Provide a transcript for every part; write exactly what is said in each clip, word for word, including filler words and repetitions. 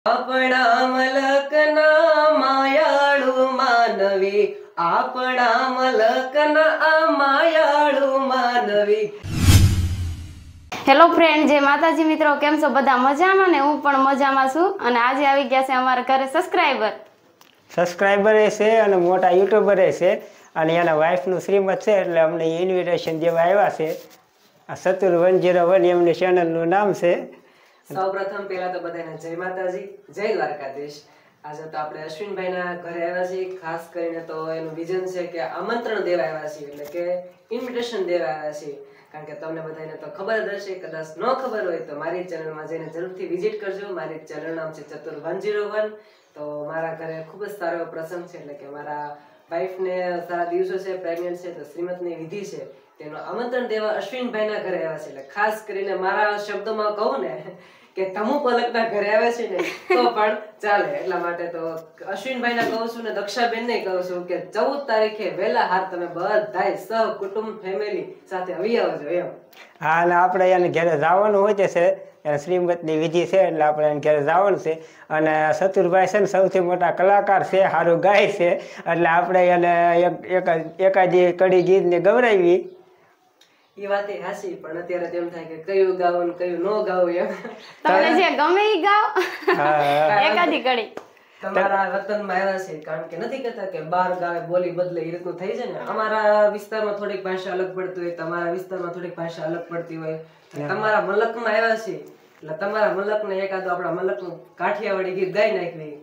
આપણા મલકના માયાળુ માનવી, આપણા મલકના માયાળુ માનવી. હેલો ફ્રેન્ડ, જય માતાજી મિત્રો, કેમ છો બધા? મજામાં ને? હું પણ મજામાં છું. અને આજે આવી ગયા છે અમારા ઘરે સબસ્ક્રાઈબર સબસ્ક્રાઈબર છે અને મોટા યુટ્યુબર છે, અને એના વાઈફનું શ્રીમત છે, એટલે અમને ઇન્વિટેશન જેવા આવ્યા છે. આ સતુર વન ઝીરો વન એમની ચેનલનું નામ છે. સૌપ્રથમ પહેલા તો બધાને જય માતાજી, જય દ્વારકાધીશ. આજે તો આપણે અશ્વિનભાઈના ઘરે આવ્યા છીએ. ખાસ કરીને તો એનું વિઝન છે કે આમંત્રણ દેવા આવ્યા છીએ, એટલે કે ઇન્વિટેશન દેવા આવ્યા છીએ. કારણ કે તમને બધાને તો ખબર જ હશે, કદાચ ન ખબર હોય તો મારી ચેનલમાં જઈને જરૂરથી વિઝિટ કરજો. મારી ચેનલ નામ છે ચતુર વન ઝીરો વન. તો મારા ઘરે ખૂબ જ સારો પ્રસંગ છે, એટલે કે મારા વાઈફને સારા દિવસો છે, પ્રેગ્નન્ટ છે, તો શ્રીમતની વિધિ છે, તેનું આમંત્રણ દેવા અશ્વિનભાઈના ઘરે આવ્યા છે. એટલે ખાસ કરીને મારા શબ્દોમાં કહું ને કે તમુ પલકના ઘરે આવે છે ને તો પણ ચાલે. એટલા માટે તો અશ્વિનભાઈને કહું છું ને દક્ષાબેનને કહું છું કે ચૌદ તારીખે વહેલા હાર તમે બધાય સહ કુટુંબ ફેમિલી સાથે આવી આવજો એમ. હા, અને આપણે એને ઘરે જવાનું હોય છે, એને શ્રીમતની વિધિ છે, એટલે આપણે એને ઘરે જવાનું છે. અને સતુરભાઈ છે ને સૌથી મોટા કલાકાર છે, સારું ગાય છે, એટલે આપણે એને એક એકાદી કડી ગીતને ગવડાવી. એ વાત એ હાસી, પણ અત્યારે તેમ થાય કે કયું ગાવું ને કયું ન ગાવું એમ. તમને જે ગમે ઈ ગાઓ એકાદી કડી. તમારા વતનમાં આવ્યા છે, કારણ કે નથી કહેતા કે બાર ગાવે બોલી બદલે, એ રીતનું થઈ છે ને. અમારા વિસ્તારમાં થોડીક ભાષા અલગ પડતી હોય, તમારા વિસ્તારમાં થોડીક ભાષા અલગ પડતી હોય. તમારા મલકમાં આવ્યા છે, એટલે તમારા મલકને એકાદો આપણા મલકનું કાઠિયાવાડી ગીત ગાઈ નાખવી.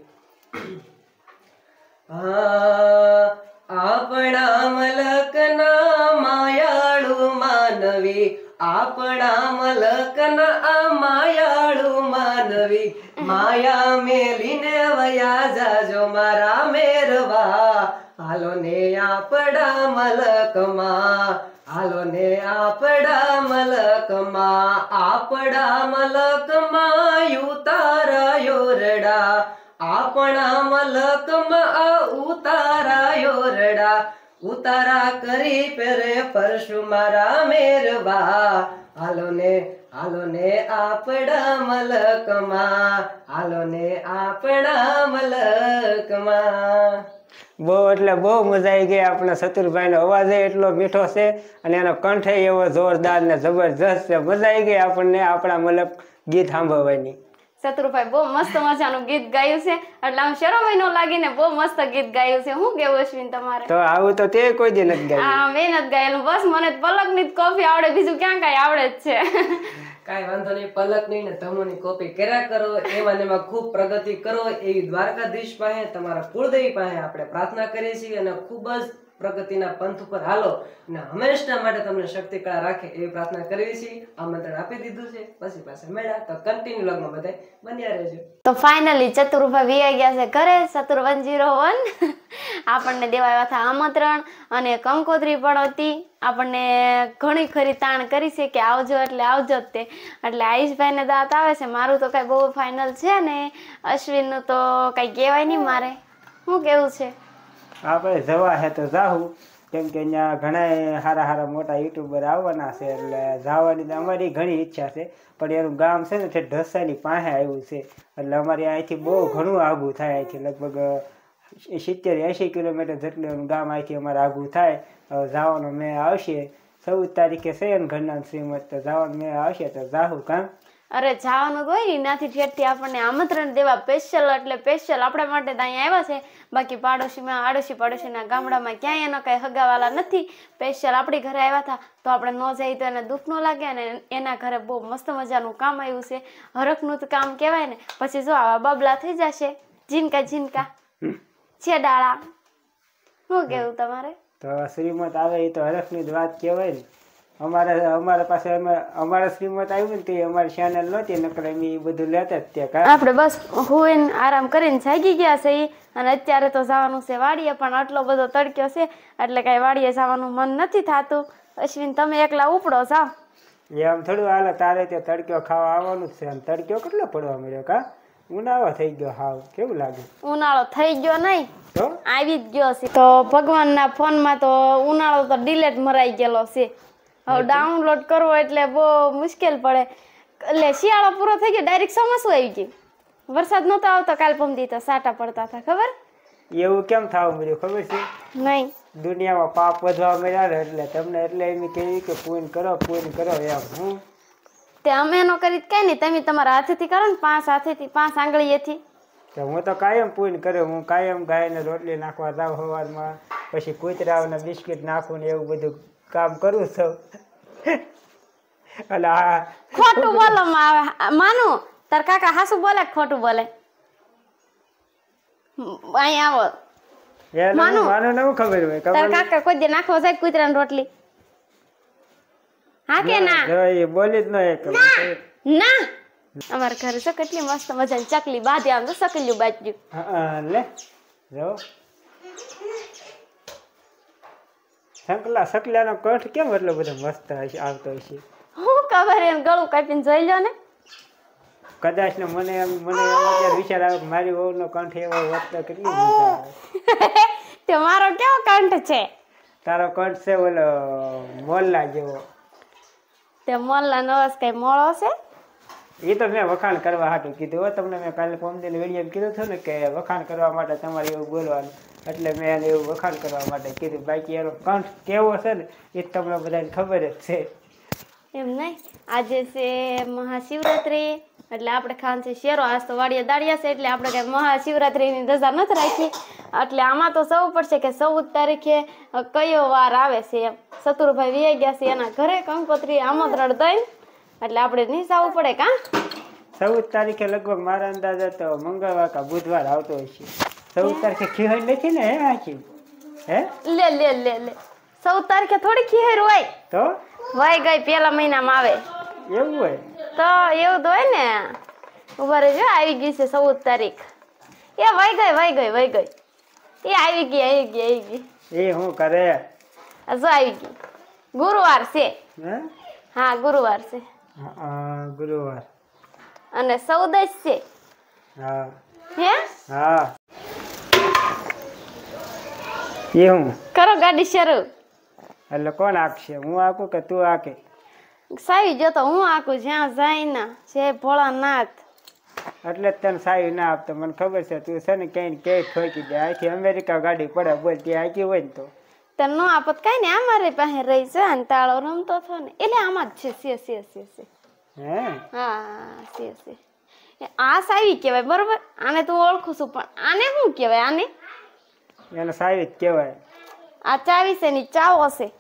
હા, આપણા મલકના માયાળુ માનવી, આપણા મલકના માયાળુ માનવી, માયા મેલીને વયા જાજો મારા મેરવા, હાલો ને આપણા મલકમાં, હાલો ને આપણા મલકમાં, આપણા મલકમાં ઉતારા યોરડા, આપણા મલકમાં ઉતારા યોરડા, ઉતારા કરી પેરે પરશુ મારા મેરવા, હાલો ને હાલો ને આપણા મલકમાં, હાલો ને આપણા મલકમાં. બહુ એટલે બહુ મજા આવી ગઈ. આપણા સતુરભાઈનો અવાજ એટલો મીઠો છે, અને એનો કંઠ એવો જોરદાર ને જબરજસ્ત છે. મજા આવી ગઈ આપણને આપણા મલક ગીત સાંભળવાની. સતુરભાઈ બહુ મસ્ત મજાનું ગીત ગાયું છે, એટલે આમ શરમ ન લાગીને બહુ મસ્ત ગીત ગાયું છે. હું કેવું અશ્વિન તમારે? તો આવું તો તે કોઈ દી નથી ગાયું. હા, મેં નથી ગાયેલું. બસ મને પલકની જ કોફી આવડે, બીજું ક્યાં કઈ આવડે જ છે. કાઈ વાંધો નહીં, પલક નહીં ને ધમોની કોપી કર્યા કરો, એમાં એમાં ખૂબ પ્રગતિ કરો એવી દ્વારકાધીશ પાસે, તમારા કુળદેવી પાસે આપણે પ્રાર્થના કરીએ છીએ, અને ખૂબ જ પ્રગતિના પંથ ઉપર હાલો અને હંમેશા માટે તમને શક્તિ કળા રાખે એવી પ્રાર્થના કરીએ છીએ. આમંત્રણ આપી દીધું છે, પછી પાસે મળ્યા તો કન્ટિન્યુ લગમાં બધા બન્યા રહેજો. તો ફાઇનલી ચતુરભાઈ વી ગયા છે ઘરે. ચતુર વન ઝીરો વન આપણને દેવા આવ્યા હતા આમંત્રણ, અને કંકોત્રી પણ હતી. આપણને ઘણી ખરી તાણ કરી છે કે આવજો એટલે આવજો જ તે. એટલે આયુષભાઈ ને દાંત આવે છે. મારું તો કઈ બહુ ફાઇનલ છે ને, અશ્વિન નું તો કઈ કહેવાય નહીં. મારે શું કેવું છે? આપણે જવા હે તો જાવું, કેમ કે અહીંયા ઘણા સારા સારા મોટા યુટ્યુબર આવવાના છે, એટલે જવાની અમારી ઘણી ઈચ્છા છે. પણ એનું ગામ છે ને તે ઢસાની પાસે આવ્યું છે, એટલે અમારે અહીંથી બહુ ઘણું આઘું થાય. અહીંથી લગભગ સિત્તેર એંશી કિલોમીટર જેટલું એનું ગામ અહીંથી અમારે આઘું થાય. જવાનો મેં આવશે, ચૌદ તારીખે છે ને ઘરના શ્રીમત, તો જવાનું મેં આવશે તો જાહું. કામ અરે જવાનું તો હોય ને, ત્યાંથી ઠેઠથી આપણને આમંત્રણ દેવા સ્પેશિયલ, એટલે સ્પેશિયલ આપણા માટે તો અહીંયા આવ્યા છે. બાકી પાડોશીમાં આડોશી પાડોશીના ગામડામાં ક્યાંય એનો કઈ હગાવાલા નથી. સ્પેશિયલ આપણી ઘરે આવ્યા હતા, તો આપણે ન જઈએ તો એને દુઃખ ન લાગે. અને એના ઘરે બહુ મસ્ત મજાનું કામ આવ્યું છે, હરખનું કામ કહેવાય ને. પછી જો આવા બબલા થઈ જશે, ઝીનકા ઝીનકા છે ડાળા. શું કેવું તમારે? તો શ્રીમત આવે એ તો હરખની જ વાત કહેવાય ને. અમારે અમારા પાસે અમારા શ્રીમત આવ્યું ને તે અમારી ચેનલ નહોતી, નકર એમ એ બધું લેતા જ ત્યાં. આપણે બસ હોઈને આરામ કરીને જાગી ગયા છે. અને અત્યારે તો જવાનું છે વાડીએ, પણ આટલો બધો તડક્યો છે એટલે કઈ વાડીએ જવાનું મન નથી થતું. અશ્વિન તમે એકલા ઉપડો જાવ. એમ થોડું હાલે, તારે ત્યાં તડક્યો ખાવા આવવાનું જ છે. અને તડક્યો કેટલો પડવા મળ્યો કા? ઉનાળો થઈ ગયો. હાવ કેવું લાગે? ઉનાળો થઈ ગયો નહીં, તો આવી જ ગયો છે. તો ભગવાનના ફોનમાં તો ઉનાળો તો ડિલેટ મરાઈ ગયેલો છે. હવે ડાઉનલોડ કરવો એટલે બહુ મુશ્કેલ પડે. એટલે શિયાળો પૂરો થઈ ગયો, ડાયરેક્ટ ચોમાસું આવી ગયું. વરસાદ નતો આવતો કાલ પમદી તો સાટા પડતા હતા ખબર? એવું કેમ થવા મળ્યું ખબર છે? નહીં. દુનિયામાં પાપ વધવા મળ્યા ને એટલે તમને એટલે એમ કહ્યું કે પૂન કરો પૂન કરો એમ. હું તે અમે નો કરી કઈ નહીં, તમે તમારા હાથેથી કરો ને, પાંચ હાથેથી પાંચ આંગળીએથી. તો હું તો કાયમ પૂન કર્યો. હું કાયમ ગાયને રોટલી નાખવા જાઉં સવારમાં, પછી કૂતરાઓને બિસ્કિટ નાખું ને એવું બધું કામ કરું છું. એટલે આ ખોટું બોલો માનું, તાર કાકા હાસુ બોલે કે ખોટું બોલે? અહીં આવો. માનું માનું નવું ખબર હોય. તાર કાકા કોઈ દે નાખવા જાય કૂતરાની રોટલી? હા કે ના? એ બોલી જ ન એક ના. અમારા ઘરે છે કેટલી મસ્ત મજાની ચકલી બાંધી, આમ તો સકલ્યું બાજ્યું. હા લે જો સંકલા સકલાનો કંઠ કેમ એટલો બધો મસ્ત હશે આવતો હશે? હું ખબર, એમ ગળું કાપીને જોઈ લો ને. કદાચ ને મને એમ મને એમ અત્યારે વિચાર આવે કે મારી વહુનો કંઠ એવો હોત તો કેટલી મજા આવે. તે મારો કેવો કંઠ છે? તારો કંઠ છે ઓલો મોલ્લા જેવો. તે મોલ્લા નવાસ કઈ મોળો છે? એ તો મેં વખાણ કરવા હાટું કીધું હો તમને. મેં કાલે પોમદીને વિડીયો કીધું હતું ને કે વખાણ કરવા માટે તમારે એવું બોલવાનું, એટલે મેં એને એવું વખાણ કરવા માટે કીધું. બાકી એનો કંઠ કેવો છે ને એ તમને બધાને ખબર જ છે. એમ નહીં, આજે છે મહાશિવરાત્રી એટલે આપણે ખાન છે શેરો. આજ તો વાડિયા દાડિયા છે એટલે આપણે કઈ મહાશિવરાત્રીની રજા નથી રાખી. એટલે આમાં તો સૌ પડશે કે ચૌદ તારીખે કયો વાર આવે છે એમ. સતુરભાઈ વી ગયા છે એના ઘરે કંકોત્રી આમંત્રણ દઈને, એટલે આપણે નહીં જવું પડે કા? ચૌદ તારીખે લગભગ મારા અંદાજે તો મંગળવાર કા બુધવાર આવતો હોય છે. ચૌદ તારીખે ખીહર નથી ને? હે આખી હે લે લે લે લે ચૌદ તારીખે થોડી ખીહેર હોય તો વાઈ ગઈ પેલા મહિનામાં આવે એવું હોય તો એવું તો હોય ને. ઉભા રહેજો, આવી ગઈ છે ચૌદ તારીખ. એ વાઈ ગઈ વાઈ ગઈ વાઈ ગઈ એ આવી ગઈ આવી ગઈ આવી ગઈ. એ હું કરે? જો આવી ગઈ. ગુરુવાર છે. હે? હા ગુરુવાર છે. હા ગુરુવાર અને ચૌદશ છે. હા હે હા એ હું કરો ગાડી શરૂ. એટલે કોણ આંકશે? હું આંકું કે તું આંકે? સાવી જો તો હું આંકું જ્યાં જાય ના છે ભોળાનાથ. એટલે જ તને સાવી ના આપતો મને ખબર છે. તું છે ને ક્યાંય ક્યાંય ઠોકી દે. અહીંથી અમેરિકા ગાડી પડે બોલ ત્યાં આંકી હોય ને તો તો ન આપત કઈ ને અમારી પાસે રહી છે ને તાળો રમતો થો ને એટલે આમાં જ છે. છે છે છે છે હે હા છે છે. આ સાવી કહેવાય બરોબર. આને તું ઓળખું છું પણ આને શું કહેવાય? આને એને સાવી જ કહેવાય. આ ચાવી છે ની ચાવો છે.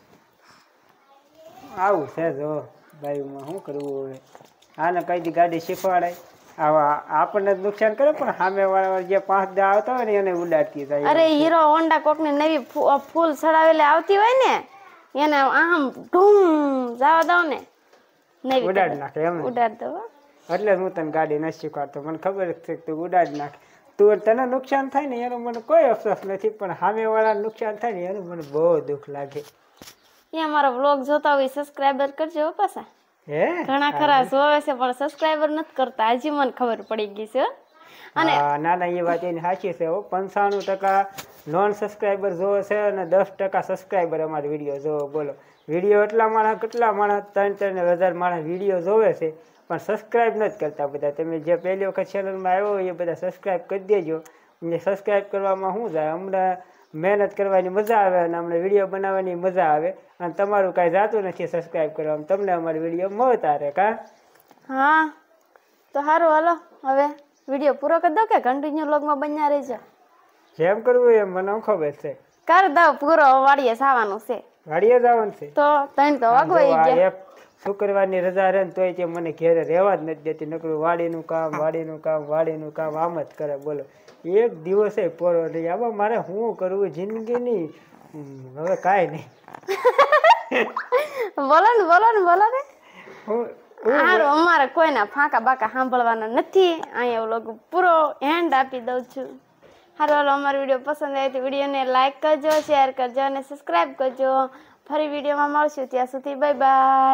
આવું છે જો બાઈમાં શું કરવું હવે? આને કઈ દી ગાડી શીખવાડાય? આવા આપણને જ નુકસાન કરે પણ સામે વાળા જે પાંચ દા આવતા હોય ને એને ઉડાડતી જાય. અરે હીરો હોન્ડા કોક ને નવી ફૂલ ચડાવેલી આવતી હોય ને એને આમ ઢૂમ જવા દો ને નવી ઉડાડી નાખે એમ? ઉડાડ દો. એટલે હું તને ગાડી નથી શીખવાડતો. મને ખબર જ છે કે તું ઉડાડી નાખ. તું તને નુકસાન થાય ને એનો મને કોઈ અફસોસ નથી, પણ સામે વાળા નુકસાન થાય ને એનું મને બહુ દુઃખ લાગે. એ અમારો વ્લોગ જોતા હોય સબસ્ક્રાઇબર કરજો પાછા. હે ઘણા ખરા જોવે છે પણ સબસ્ક્રાઇબર નથી કરતા. હજી મને ખબર પડી ગઈ છે. અને ના ના એ વાત એની સાચી છે. પંચાણું ટકા નોન સબસ્ક્રાઈબર જોવે છે અને દસ ટકા સબસ્ક્રાઈબર અમારી વિડીયો જોવો. બોલો વિડીયો એટલા માણસ કેટલા માણસ ત્રણ ત્રણ હજાર માણસ વિડીયો જોવે છે પણ સબસ્ક્રાઈબ નથી કરતા બધા. તમે જે પહેલી વખત ચેનલમાં આવ્યો હોય એ બધા સબસ્ક્રાઈબ કરી દેજો. ને સબસ્ક્રાઈબ કરવામાં શું જાય? હમણાં મહેનત કરવાની મજા આવે અને અમને વિડીયો બનાવવાની મજા આવે અને તમારું કાંઈ જાતું નથી સબસ્ક્રાઈબ કરવામાં. તમને અમારી વિડીયો મળતા રહે કા? હા તો સારું હાલો હવે વિડીયો પૂરો કરી દો કે કન્ટિન્યુ વ્લોગમાં બન્યા રહેજો? જેમ કરવું એમ મને ખબર છે. કરી દો પૂરો. વાડીએ જવાનું છે. વાડીએ જવાનું છે? તો ત્રણ તો વાગવાઈ ગયા. શુક્રવારની રજા રહે ને તોય તે મને ઘેરે રહેવા જ નથી દેતી. નકરું વાડીનું કામ વાડીનું કામ વાડીનું કામ આમ જ કરે. બોલો એક દિવસે પૂરો નહીં. આમાં મારે શું કરવું જિંદગીની? હવે કાંઈ નહીં. બોલો ને બોલો ને બોલો ને. હું સારું અમારે કોઈના ફાંકા બાકા સાંભળવાના નથી. અહીંયા વ્લોગ પૂરો એન્ડ આપી દઉં છું. સારું હાલો અમારો વિડીયો પસંદ આવે તો વિડીયોને લાઈક કરજો, શેર કરજો અને સબસ્ક્રાઈબ કરજો. ફરી વિડીયોમાં મળશું ત્યાં સુધી બાય બાય.